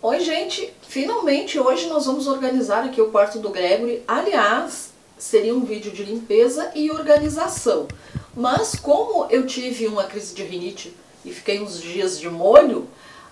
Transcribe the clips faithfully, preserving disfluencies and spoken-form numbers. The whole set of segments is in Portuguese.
Oi gente, finalmente hoje nós vamos organizar aqui o quarto do Gregory. Aliás, seria um vídeo de limpeza e organização. Mas como eu tive uma crise de rinite e fiquei uns dias de molho,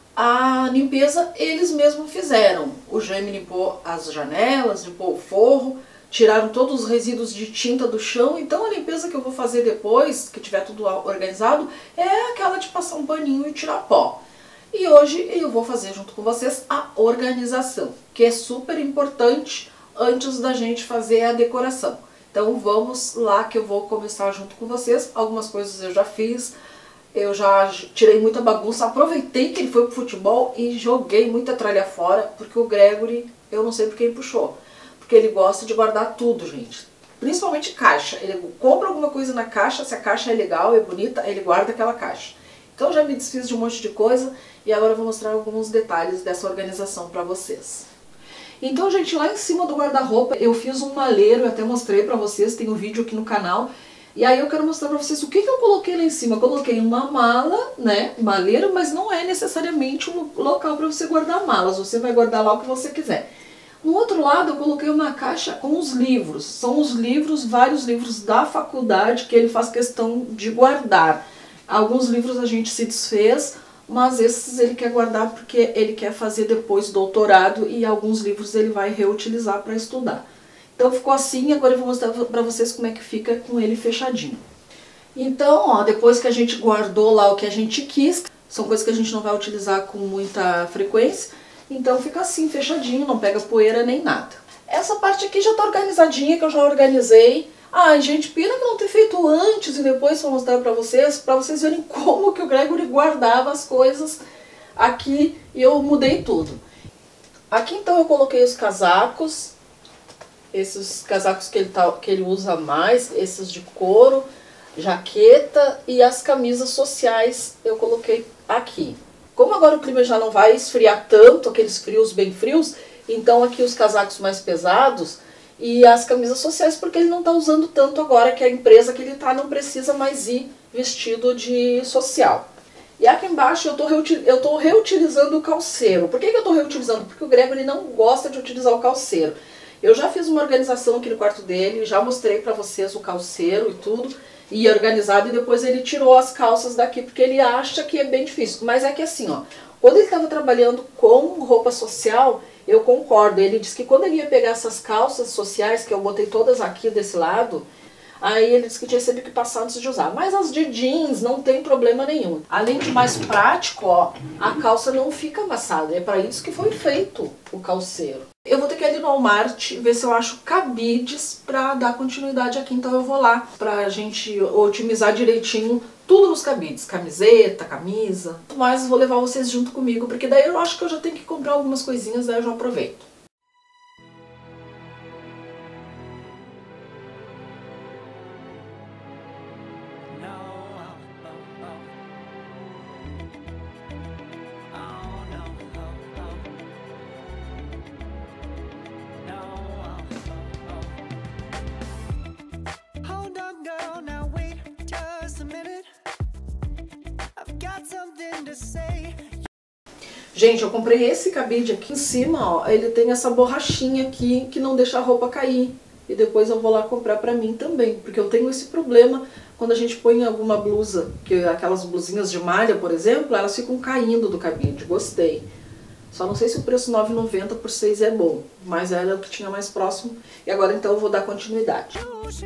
a limpeza eles mesmos fizeram. O Jaime limpou as janelas, limpou o forro, tiraram todos os resíduos de tinta do chão. Então a limpeza que eu vou fazer depois, que tiver tudo organizado, é aquela de passar um paninho e tirar pó. E hoje eu vou fazer junto com vocês a organização, que é super importante antes da gente fazer a decoração. Então vamos lá que eu vou começar junto com vocês. Algumas coisas eu já fiz, eu já tirei muita bagunça, aproveitei que ele foi pro futebol e joguei muita tralha fora, porque o Gregory, eu não sei por quem puxou, porque ele gosta de guardar tudo, gente. Principalmente caixa, ele compra alguma coisa na caixa, se a caixa é legal, é bonita, ele guarda aquela caixa. Então já me desfiz de um monte de coisa e agora eu vou mostrar alguns detalhes dessa organização para vocês. Então, gente, lá em cima do guarda-roupa eu fiz um maleiro, eu até mostrei para vocês, tem um vídeo aqui no canal. E aí eu quero mostrar para vocês o que, que eu coloquei lá em cima. Eu coloquei uma mala, né, maleiro, mas não é necessariamente um local para você guardar malas, você vai guardar lá o que você quiser. No outro lado eu coloquei uma caixa com os livros, são os livros, vários livros da faculdade que ele faz questão de guardar. Alguns livros a gente se desfez, mas esses ele quer guardar porque ele quer fazer depois doutorado e alguns livros ele vai reutilizar para estudar. Então ficou assim, agora eu vou mostrar para vocês como é que fica com ele fechadinho. Então, ó, depois que a gente guardou lá o que a gente quis, são coisas que a gente não vai utilizar com muita frequência, então fica assim, fechadinho, não pega poeira nem nada. Essa parte aqui já tá organizadinha, que eu já organizei. Ai, gente, pena que eu não ter feito antes e depois vou mostrar pra vocês, pra vocês verem como que o Gregory guardava as coisas aqui e eu mudei tudo. Aqui então eu coloquei os casacos, esses casacos que ele, tá, que ele usa mais, esses de couro, jaqueta e as camisas sociais eu coloquei aqui. Como agora o clima já não vai esfriar tanto, aqueles frios bem frios, então aqui os casacos mais pesados e as camisas sociais, porque ele não está usando tanto agora que a empresa que ele está não precisa mais ir vestido de social. E aqui embaixo eu estou reutil eu tô reutilizando o calceiro. Por que, que eu estou reutilizando? Porque o Gregory não gosta de utilizar o calceiro. Eu já fiz uma organização aqui no quarto dele, já mostrei para vocês o calceiro e tudo, e organizado, e depois ele tirou as calças daqui, porque ele acha que é bem difícil. Mas é que assim, ó, quando ele estava trabalhando com roupa social, eu concordo, ele disse que quando ele ia pegar essas calças sociais, que eu botei todas aqui desse lado, aí ele disse que tinha sempre que passar antes de usar. Mas as de jeans não tem problema nenhum. Além de mais prático, ó, a calça não fica amassada, é para isso que foi feito o calceiro. Eu vou ter que ir ali no Walmart, ver se eu acho cabides pra dar continuidade aqui, então eu vou lá pra gente otimizar direitinho tudo nos cabides, camiseta, camisa, mas vou levar vocês junto comigo, porque daí eu acho que eu já tenho que comprar algumas coisinhas, daí eu já aproveito. Gente, eu comprei esse cabide aqui em cima, ó, ele tem essa borrachinha aqui que não deixa a roupa cair. E depois eu vou lá comprar pra mim também, porque eu tenho esse problema quando a gente põe alguma blusa, que aquelas blusinhas de malha, por exemplo, elas ficam caindo do cabide, gostei. Só não sei se o preço nove reais e noventa centavos por seis é bom, mas era o que tinha mais próximo. E agora então eu vou dar continuidade.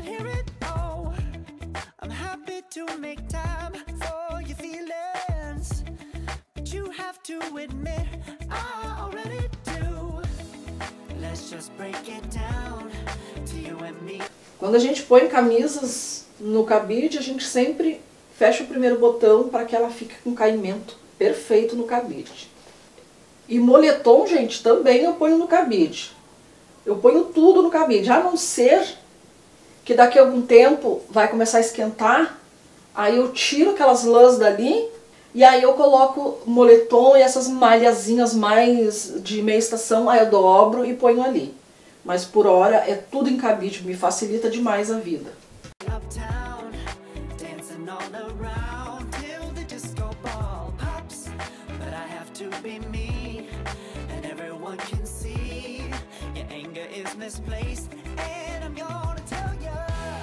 Quando a gente põe camisas no cabide, a gente sempre fecha o primeiro botão para que ela fique com caimento perfeito no cabide. E moletom, gente, também eu ponho no cabide. Eu ponho tudo no cabide, a não ser que daqui a algum tempo vai começar a esquentar, aí eu tiro aquelas lãs dali e aí eu coloco moletom e essas malhazinhas mais de meia estação, aí eu dobro e ponho ali. Mas por hora é tudo em cabide, me facilita demais a vida. feels misplaced, and I'm gonna tell ya.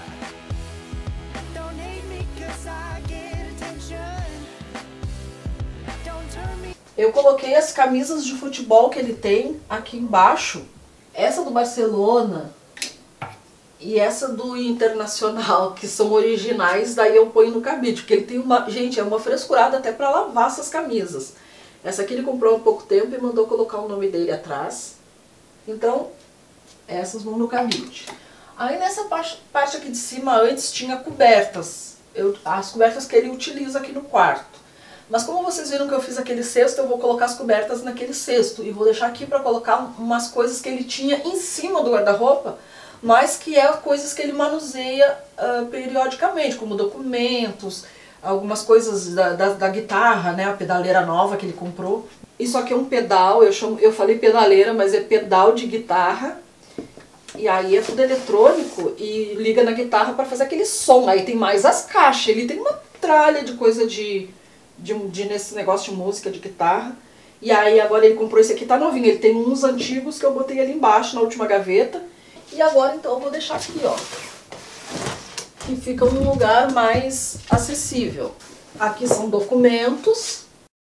Don't hate me 'cause I get attention. Don't turn me. Eu coloquei as camisas de futebol que ele tem aqui embaixo. Essa do Barcelona e essa do Internacional, que são originais, daí eu ponho no cabide, porque ele tem uma... Gente, é uma frescurada até pra lavar essas camisas. Essa aqui ele comprou há pouco tempo e mandou colocar o nome dele atrás. Então, essas vão no cabide. Aí nessa parte, parte aqui de cima, antes tinha cobertas. Eu, as cobertas que ele utiliza aqui no quarto. Mas como vocês viram que eu fiz aquele cesto, eu vou colocar as cobertas naquele cesto. E vou deixar aqui pra colocar umas coisas que ele tinha em cima do guarda-roupa, mas que é coisas que ele manuseia uh, periodicamente, como documentos, algumas coisas da, da, da guitarra, né, a pedaleira nova que ele comprou. Isso aqui é um pedal, eu, chamo, eu falei pedaleira, mas é pedal de guitarra. E aí é tudo eletrônico e liga na guitarra para fazer aquele som. Aí tem mais as caixas, ele tem uma tralha de coisa de, de, de nesse negócio de música, de guitarra. E aí agora ele comprou esse aqui, tá novinho, ele tem uns antigos que eu botei ali embaixo na última gaveta. E agora então eu vou deixar aqui, ó, que fica um lugar mais acessível. Aqui são documentos.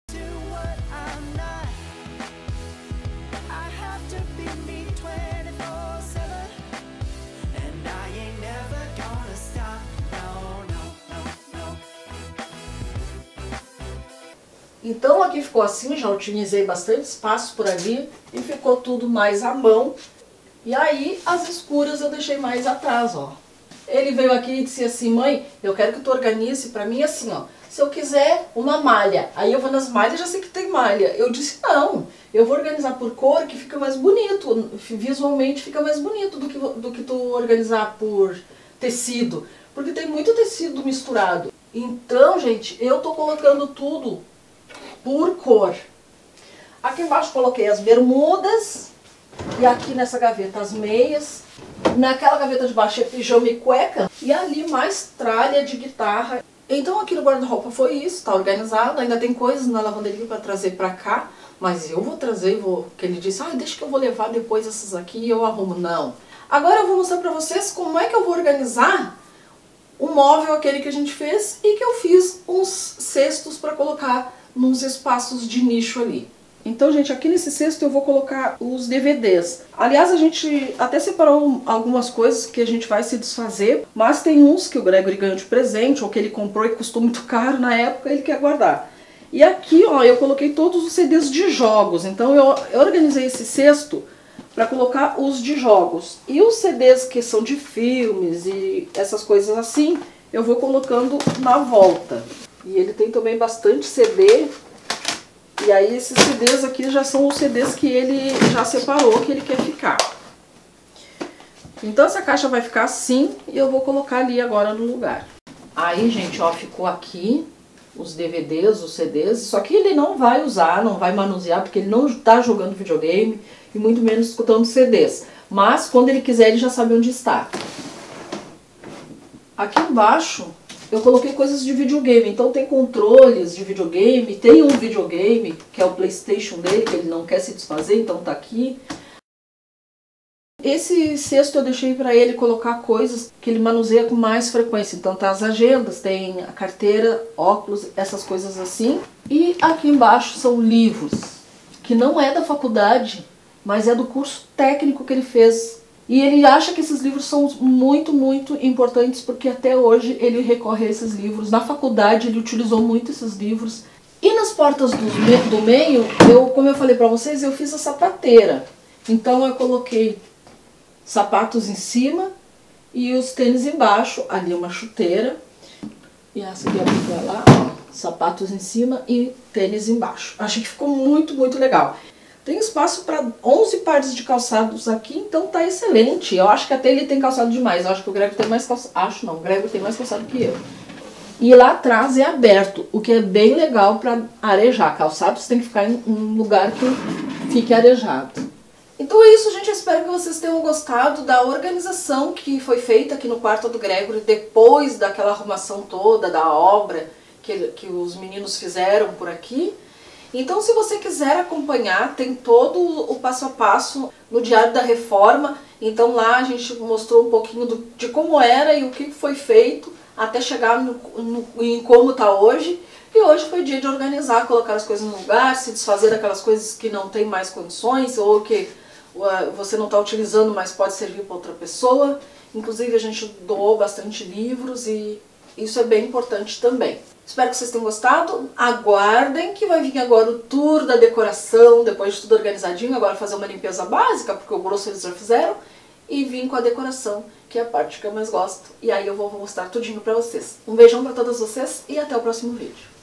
Então aqui ficou assim, já otimizei bastante espaço por ali e ficou tudo mais à mão. E aí as escuras eu deixei mais atrás, ó. Ele veio aqui e disse assim, mãe, eu quero que tu organize pra mim assim, ó. Se eu quiser uma malha, aí eu vou nas malhas, já sei que tem malha. Eu disse, não, eu vou organizar por cor que fica mais bonito, visualmente fica mais bonito do que, do que tu organizar por tecido. Porque tem muito tecido misturado. Então, gente, eu tô colocando tudo por cor. Aqui embaixo coloquei as bermudas. E aqui nessa gaveta as meias. Naquela gaveta de baixo é pijama e cueca. E ali mais tralha de guitarra. Então aqui no guarda-roupa foi isso, tá organizado. Ainda tem coisas na lavanderia para trazer pra cá. Mas eu vou trazer, vou... que ele disse, ah, deixa que eu vou levar depois essas aqui e eu arrumo. Não. Agora eu vou mostrar pra vocês como é que eu vou organizar o móvel aquele que a gente fez. E que eu fiz uns cestos para colocar nos espaços de nicho ali. Então, gente, aqui nesse cesto eu vou colocar os D V Ds. Aliás, a gente até separou algumas coisas que a gente vai se desfazer, mas tem uns que o Gregory ganhou de presente, ou que ele comprou e custou muito caro na época, ele quer guardar. E aqui, ó, eu coloquei todos os C Ds de jogos. Então, eu, eu organizei esse cesto para colocar os de jogos. E os C Ds que são de filmes e essas coisas assim, eu vou colocando na volta. E ele tem também bastante C D. E aí esses C Ds aqui já são os C Ds que ele já separou, que ele quer ficar. Então essa caixa vai ficar assim e eu vou colocar ali agora no lugar. Aí, gente, ó, ficou aqui os D V Ds, os C Ds. Só que ele não vai usar, não vai manusear, porque ele não está jogando videogame e muito menos escutando C Ds. Mas quando ele quiser, ele já sabe onde está. Aqui embaixo eu coloquei coisas de videogame, então tem controles de videogame, tem um videogame, que é o PlayStation dele, que ele não quer se desfazer, então tá aqui. Esse cesto eu deixei para ele colocar coisas que ele manuseia com mais frequência, então tá as agendas, tem a carteira, óculos, essas coisas assim. E aqui embaixo são livros, que não é da faculdade, mas é do curso técnico que ele fez. E ele acha que esses livros são muito, muito importantes, porque até hoje ele recorre a esses livros. Na faculdade ele utilizou muito esses livros. E nas portas do, me do meio, eu, como eu falei pra vocês, eu fiz a sapateira. Então eu coloquei sapatos em cima e os tênis embaixo. Ali uma chuteira. E essa aqui vai lá, ó, sapatos em cima e tênis embaixo. Achei que ficou muito, muito legal. Tem espaço para onze pares de calçados aqui, então tá excelente. Eu acho que até ele tem calçado demais. Eu acho que o Grego tem mais calçado. Acho não, o Grego tem mais calçado que eu. E lá atrás é aberto, o que é bem legal para arejar. Calçados tem que ficar em um lugar que fique arejado. Então é isso, gente. Eu espero que vocês tenham gostado da organização que foi feita aqui no quarto do Gregory depois daquela arrumação toda, da obra que, que os meninos fizeram por aqui. Então, se você quiser acompanhar, tem todo o passo a passo no Diário da Reforma. Então lá a gente mostrou um pouquinho do, de como era e o que foi feito até chegar no, no, em como está hoje. E hoje foi dia de organizar, colocar as coisas no lugar, se desfazer daquelas coisas que não tem mais condições ou que uh, você não está utilizando, mas pode servir para outra pessoa. Inclusive a gente doou bastante livros e isso é bem importante também. Espero que vocês tenham gostado. Aguardem que vai vir agora o tour da decoração, depois de tudo organizadinho. Agora fazer uma limpeza básica, porque o grosso eles já fizeram. E vim com a decoração, que é a parte que eu mais gosto. E aí eu vou mostrar tudinho pra vocês. Um beijão pra todas vocês e até o próximo vídeo.